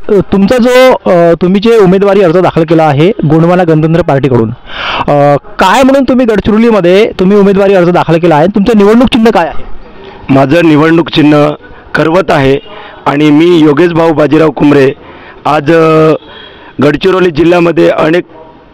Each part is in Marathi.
तुमचा जो तुम्ही जे उमेदवारी अर्ज दाखल केला आहे गोंडवाना गणतंत्र पार्टीकडून, काय म्हणून तुम्ही गडचिरोलीमध्ये तुम्ही उमेदवारी अर्ज दाखल केला आहे? तुमचं निवडणूक चिन्ह काय आहे? माझं निवडणूक चिन्ह करवत आहे आणि मी योगेश भाऊ बाजीराव कुमरे आज गडचिरोली जिल्ह्यामध्ये अनेक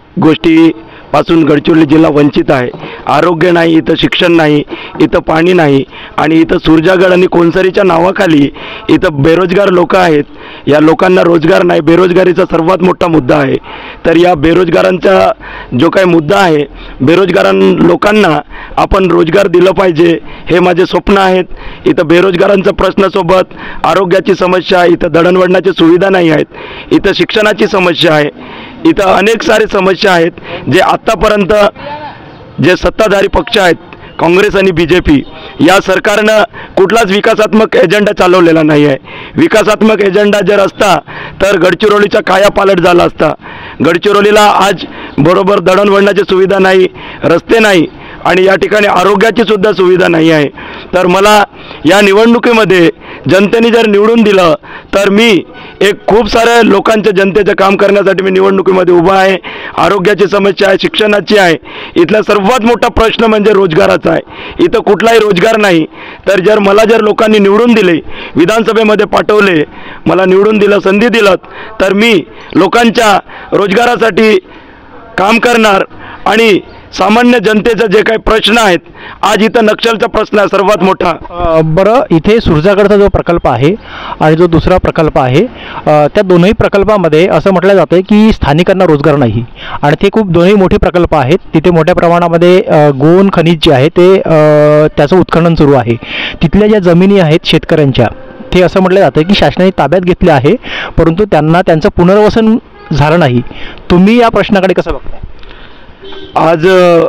गोष्टीपासून गडचिरोली जिल्हा वंचित आहे. आरोग्य नाही, इथं शिक्षण नाही, इथं पाणी नाही आणि इथं सुरजागड आणि कोणसरीच्या नावाखाली इथं बेरोजगार लोक आहेत. या लोकांना रोजगार नाही, बेरोजगारीचा सर्वात मोठा मुद्दा आहे. तर या बेरोजगारांचा जो काही मुद्दा आहे, लोकांना आपण रोजगार दिलं पाहिजे, हे माझे स्वप्न आहेत. इथं बेरोजगारांचा प्रश्नासोबत आरोग्याची समस्या, इथं दळणवळणाची सुविधा नाही आहेत, इथं शिक्षणाची समस्या आहे, इथं अनेक सारे समस्या आहेत जे आत्तापर्यंत जे सत्ताधारी पक्ष आहेत काँग्रेस आणि BJP या सरकारनं कुठलाच विकासात्मक एजेंडा चालवलेला नाही आहे. विकासात्मक एजेंडा जर असता तर गडचिरोलीचा कायापालट झाला असता. गडचिरोलीला आज बरोबर दळणवळणाची सुविधा नाही, रस्ते नाही आणि या ठिकाणी आरोग्याची सुद्धा सुविधा नाही आहे. तर मला या निवडणुकीमध्ये जनतेने जर निवडून दिलं तर मी एक खूप साऱ्या लोकांच्या जनतेचं काम करण्यासाठी मी निवडणुकीमध्ये उभा आहे. आरोग्याची समस्या आहे, शिक्षणाची आहे. इथला सर्वात मोठा प्रश्न म्हणजे रोजगाराचा आहे. इथं कुठलाही रोजगार नाही. तर मला लोकांनी निवडून दिले, विधानसभेमध्ये पाठवले, मला निवडून दिलं, संधी दिलं, तर मी लोकांच्या रोजगारासाठी काम करणार आणि सामान्य जनतेचा जे काही प्रश्न आहेत, आज इथं नक्षलचा प्रश्न आहे सर्वात मोठा. बरं, इथे सुरजागडचा जो प्रकल्प आहे आणि जो दुसरा प्रकल्प आहे, त्या दोन्ही प्रकल्पामध्ये असं म्हटलं जातं की स्थानिकांना रोजगार नाही आणि ते खूप दोन्ही मोठे प्रकल्प आहेत. तिथे मोठ्या प्रमाणामध्ये गोवन खनिज जे आहे ते त्याचं उत्खनन सुरू आहे. तिथल्या ज्या जमिनी आहेत शेतकऱ्यांच्या, ते असं म्हटलं जातं की शासनाने ताब्यात घेतले आहे, परंतु त्यांना त्यांचं पुनर्वसन झालं नाही. तुम्ही या प्रश्नाकडे कसं बघता? आज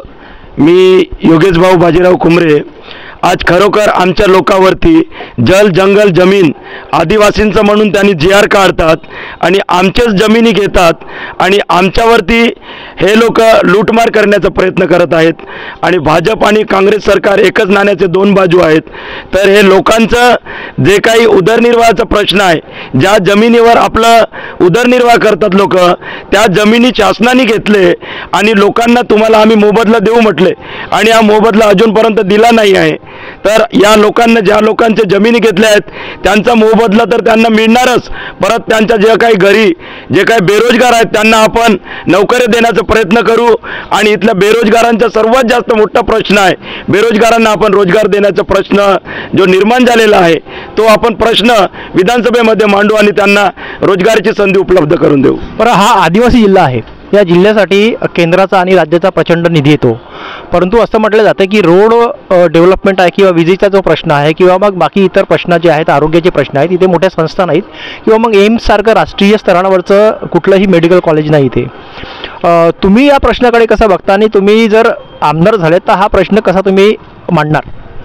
मी योगेश भाऊ बाजीराव कुमरे आज खरोखर आमच्या लोकांवरती जल जंगल जमीन आदिवासींचं म्हणून त्यांनी GR काढतात आणि आमच्याच जमिनी घेतात आणि आमच्यावरती हे लोक लूटमार करण्याचा प्रयत्न करत आहेत. आणि भाजप आणि काँग्रेस सरकार एकच नाण्याचे दोन बाजू आहेत. तर हे लोकांचं जे काही उदरनिर्वाहाचा प्रश्न आहे, ज्या जमिनीवर आपलं उदरनिर्वाह करतात लोक, त्या जमिनी शासनाने घेतले आणि लोकांना तुम्हाला आम्ही मोबदला देऊ म्हटले आणि हा मोबदला अजूनपर्यंत दिला नाही आहे. तर या लोकांना, ज्या लोकांच्या जमिनी घेतल्या आहेत, त्यांचा मोबदला तर त्यांना मिळणारच. परत त्यांच्या जे काही घरी जे काही बेरोजगार आहेत त्यांना आपण नोकऱ्या देण्याचा प्रयत्न करू. आणि इथल्या बेरोजगारांचा सर्वात जास्त मोठा प्रश्न आहे, बेरोजगारांना आपण रोजगार देण्याचा प्रश्न जो निर्माण झालेला आहे, तो आपण प्रश्न विधानसभेमध्ये मांडू आणि त्यांना रोजगाराची संधी उपलब्ध करून देऊ. बरं, हा आदिवासी जिल्हा आहे, या जिल्ह्यासाठी केंद्राचा आणि राज्याचा प्रचंड निधी येतो, परंतु असं म्हटलं जातं की रोड डेव्हलपमेंट आहे किंवा विजेचा जो प्रश्न आहे किंवा मग बाकी इतर प्रश्न जे आहेत, आरोग्याचे प्रश्न आहेत, इथे मोठ्या संस्था नाहीत किंवा मग एम्ससारखं राष्ट्रीय स्तरावरचं कुठलंही मेडिकल कॉलेज नाही इथे. तुम्ही या प्रश्नाकडे कसं बघता आणि तुम्ही जर आमदार झाले तर हा प्रश्न कसा तुम्ही मांडणार?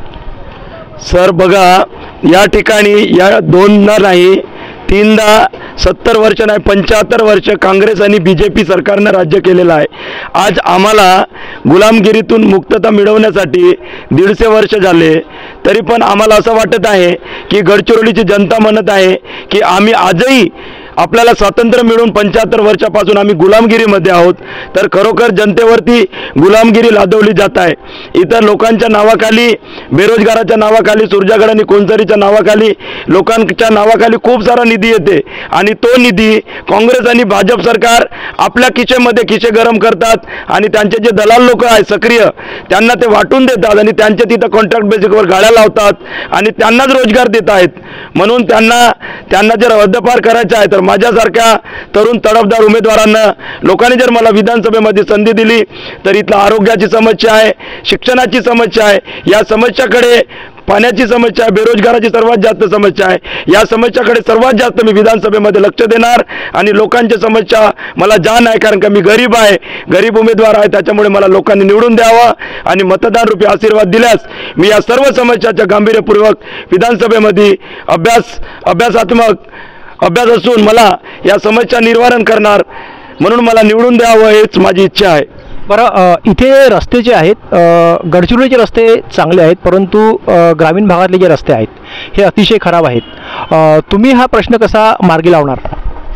सर बघा, या ठिकाणी या दोनदा नाही, तीनदा 70 वर्ष नाही 75 वर्ष काँग्रेस आणि BJP सरकारनं राज्य केलेलं आहे. आज आम्हाला गुलामगिरीतून मुक्तता मिळवण्यासाठी 150 वर्ष झाले, तरी पण आम्हाला असं वाटत आहे की गडचिरोलीची जनता म्हणत आहे की आम्ही आजही आपल्याला स्वातंत्र्य मिळून 75 वर्षापासून आम्ही गुलामगिरीमध्ये आहोत. तर खरोखर जनतेवरती गुलामगिरी लादवली जात आहे. इतर लोकांच्या नावाखाली, बेरोजगाराच्या नावाखाली, सुरजागड आणि कोणसरीच्या नावाखाली, लोकांच्या नावाखाली खूप सारा निधी येते आणि तो निधी काँग्रेस आणि भाजप सरकार आपल्या खिशेमध्ये खिशे गरम करतात आणि त्यांचे जे दलाल लोक आहेत सक्रिय, त्यांना ते वाटून देतात आणि त्यांच्या तिथं कॉन्ट्रॅक्ट बेसिसवर गाड्या लावतात आणि त्यांनाच रोजगार देत आहेत. म्हणून त्यांना जर हद्दपार करायचं आहे तर माझ्यासारख्या तरुण तडफदार उमेदवारांना लोकांनी जर मला विधानसभेमध्ये संधी दिली तर इथला आरोग्याची समस्या आहे, शिक्षणाची समस्या आहे, या समस्याकडे, पाण्याची समस्या आहे, बेरोजगाराची सर्वात जास्त समस्या आहे, या समस्याकडे सर्वात जास्त मी विधानसभेमध्ये लक्ष देणार आणि लोकांच्या समस्या मला जाण आहे. कारण का मी गरीब आहे, गरीब उमेदवार आहे, त्याच्यामुळे मला लोकांनी निवडून द्यावं आणि मतदान रूपी आशीर्वाद दिल्यास मी या सर्व समस्याच्या गांभीर्यपूर्वक विधानसभेमध्ये अभ्यास असून मला या समस्या निवारण करणार, म्हणून मला निवडून द्यावं हेच माझी इच्छा आहे. बरं, इथे रस्ते जे आहेत, गडचिरोलीचे रस्ते चांगले आहेत, परंतु ग्रामीण भागातले जे रस्ते आहेत हे अतिशय खराब आहेत. तुम्ही हा प्रश्न कसा मार्गी लावणार?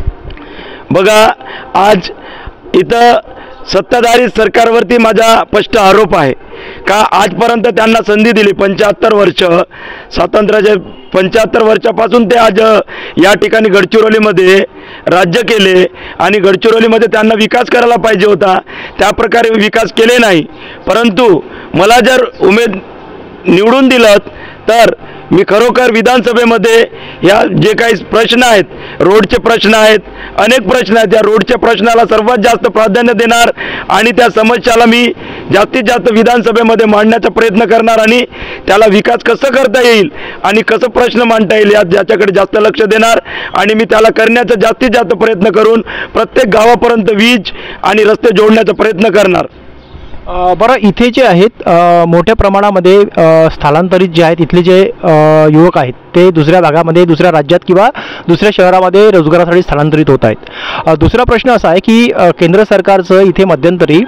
बघा, आज इथं सत्ताधारी सरकारवरती माझा स्पष्ट आरोप आहे का आजपर्यंत त्यांना संधी दिली 75 वर्ष स्वातंत्र्याचे 75 वर्षापासून ते आज या ठिकाणी गडचिरोलीमध्ये राज्य केले आणि गडचिरोलीमध्ये त्यांना विकास करायला पाहिजे होता, त्या प्रकारे विकास केले नाही। परंतु मला जर निवडून दिलं तर मी खरोखर विधानसभेमध्ये या जे काही प्रश्न आहेत, रोडचे प्रश्न आहेत, अनेक प्रश्न आहेत, त्या रोडच्या प्रश्नाला सर्वात जास्त प्राधान्य देणार आणि त्या समस्याला मी जास्तीत जास्त विधानसभेमध्ये मांडण्याचा प्रयत्न करणार आणि त्याला विकास कसं करता येईल आणि कसं प्रश्न मांडता येईल याच्याकडे जास्त लक्ष देणार आणि मी त्याला करण्याचा जास्तीत जास्त प्रयत्न करून प्रत्येक गावापर्यंत वीज आणि रस्ते जोडण्याचा प्रयत्न करणार। बरं, इथे जे आहेत मोठ्या प्रमाणामध्ये स्थलांतरित जे आहेत, इथले जे युवक आहेत ते दुसऱ्या भागामध्ये, दुसऱ्या राज्यात किंवा दुसऱ्या शहरामध्ये रोजगारासाठी स्थलांतरित होत आहेत। दुसरा प्रश्न असा आहे की केंद्र सरकारचं इथे मध्यंतरी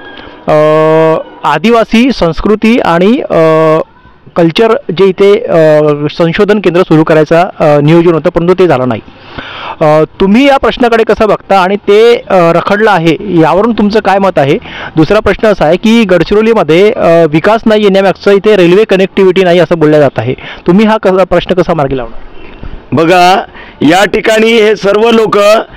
आदिवासी संस्कृती आणि कल्चर जे इथे संशोधन केंद्र सुरू करायचा नियोजन होतं, परंतु ते झालं नाही। तुम्ही या प्रश्नाकडे कसं बघता आणि ते रखडलं आहे यावरून तुमचं काय मत आहे? दुसरा प्रश्न असा आहे की गडचिरोलीमध्ये विकास नाही येण्यामागचं इथे रेल्वे कनेक्टिव्हिटी नाही असं बोललं जात आहे, तुम्ही हा प्रश्न कसा मार्गी लावणार? बघा, या ठिकाणी हे सर्व लोक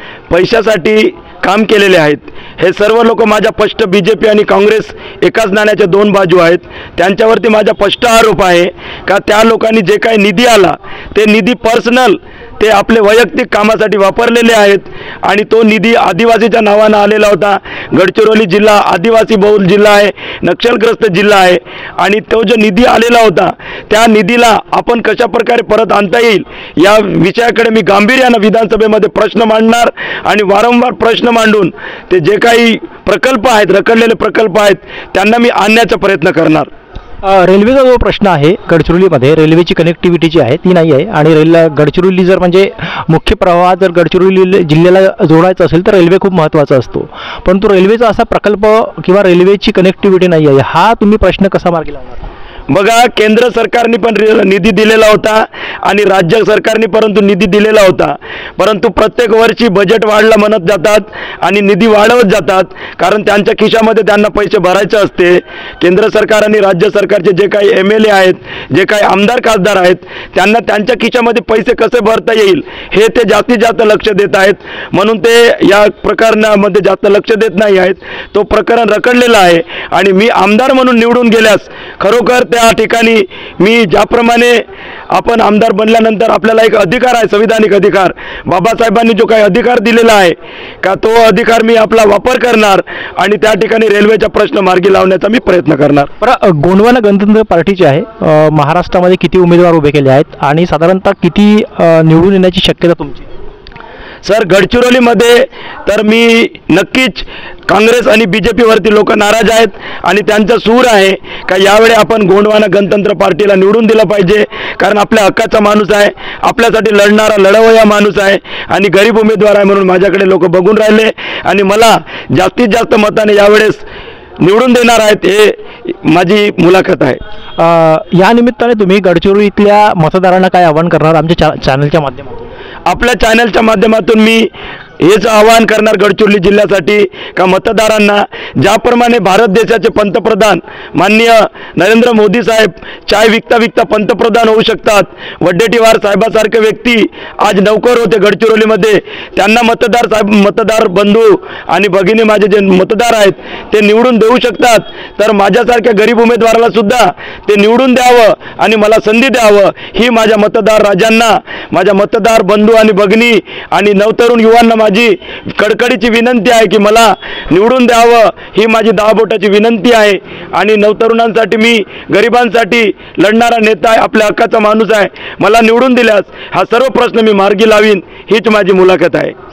पैशासाठी काम केलेले आहेत। हे सर्व लोक माझ्या स्पष्ट BJP आणि काँग्रेस एकाच नाण्याच्या दोन बाजू आहेत, त्यांच्यावरती माझा स्पष्ट आरोप आहे का त्या लोकांनी जे काही निधी आला ते निधी पर्सनल ते आपले वैयक्तिक कामासाठी वापरलेले आहेत आणि तो निधी आदिवासीच्या नावानं आलेला होता। गडचिरोली जिल्हा आदिवासी बहुल जिल्हा आहे, नक्षलग्रस्त जिल्हा आहे आणि तो जो निधी आलेला होता त्या निधीला आपण कशा प्रकारे परत आणता येईल या विषयाकडे मी गांभीर्यानं विधानसभेमध्ये प्रश्न मांडणार आणि वारंवार प्रश्न मांडून ते जे काही प्रकल्प आहेत, रखडलेले प्रकल्प आहेत, त्यांना मी आणण्याचा प्रयत्न करणार। रेल्वेचा जो प्रश्न आहे गडचिरोलीमध्ये, रेल्वेची कनेक्टिव्हिटी जी आहे ती नाही आहे आणि गडचिरोली जर म्हणजे मुख्य प्रवाह जर गडचिरोली जिल्ह्याला जोडायचा असेल तर रेल्वे खूप महत्त्वाचा असतो, परंतु रेल्वेचा असा प्रकल्प किंवा रेल्वेची कनेक्टिव्हिटी नाही आहे, हा तुम्ही प्रश्न कसा मार्गी लावणार? बघा, केंद्र सरकारने पण निधी दिलेला होता आणि राज्य सरकारने परंतु निधी दिलेला होता, परंतु प्रत्येक वर्षी बजेट वाढला म्हणत जातात आणि निधी वाढवत जातात कारण त्यांच्या खिशामध्ये त्यांना पैसे भरायचे असते। केंद्र सरकार आणि राज्य सरकारचे जे काही MLA आहेत, जे काही आमदार खासदार आहेत, त्यांना त्यांच्या खिशामध्ये पैसे कसे भरता येईल हे ते जास्तीत जास्त लक्ष देत आहेत, म्हणून ते या प्रकरणामध्ये जास्त लक्ष देत नाही आहेत। तो प्रकरण रखडलेला आहे आणि मी आमदार म्हणून निवडून गेल्यास खरोखर त्या ठिकाणी मी ज्याप्रमाणे आपण आमदार बनल्यानंतर आपल्याला एक अधिकार आहे, संविधानिक अधिकार, बाबासाहेबांनी जो काही अधिकार दिलेला आहे का तो अधिकार मी आपला वापर करणार आणि त्या ठिकाणी रेल्वेचा प्रश्न मार्गी लावण्याचा मी प्रयत्न करणार। बरं, गोंडवाना गणतंत्र पार्टीचे आहे, महाराष्ट्रामध्ये किती उमेदवार उभे केले आहेत आणि साधारणतः किती निवडून येण्याची शक्यता तुमची? सर, गडचिरोलीमध्ये तर मी नक्कीच काँग्रेस आणि BJPवरती लोक नाराज आहेत आणि त्यांचा सूर आहे का यावेळी आपण गोंडवाना गणतंत्र पार्टीला निवडून दिलं पाहिजे कारण आपल्या हक्काचा माणूस आहे, आपल्यासाठी लढणारा लढवया माणूस आहे आणि गरीब उमेदवार आहे म्हणून माझ्याकडे लोक बघून राहिले आणि मला जास्तीत जास्त मताने यावेळेस निवडून देणार आहेत, हे माझी मुलाखत आहे। या निमित्ताने तुम्ही गडचिरोलीतल्या मतदारांना काय आवाहन करणार आमच्या चॅनलच्या माध्यमातून? आपल्या चॅनलच्या माध्यमातून मी हेच आवाहन करणार गडचिरोली जिल्ह्यासाठी का मतदारांना ज्याप्रमाणे भारत देशाचे पंतप्रधान माननीय नरेंद्र मोदी साहेब चाय विकता विकता पंतप्रधान होऊ शकतात, वड्डेटीवार साहेबासारखे व्यक्ती आज नौकर होते गडचिरोलीमध्ये, त्यांना मतदार बंधू आणि भगिनी माझे जे मतदार आहेत ते निवडून देऊ शकतात, तर माझ्यासारख्या गरीब उमेदवाराला सुद्धा ते निवडून द्यावं आणि मला संधी द्यावं ही माझ्या मतदार राजांना, माझ्या मतदार बंधू आणि भगिनी आणि नवतरुण युवांना माझी कडकडीची विनंती आहे की मला निवडून द्यावं ही माझी 10 बोटाची विनंती आहे आणि नवतरुणांसाठी मी गरिबांसाठी लढणारा नेता आहे, आपल्या हक्काचा माणूस आहे, मला निवडून दिल्यास हा सर्व प्रश्न मी मार्गी लावीन हीच माझी मुलाखत आहे।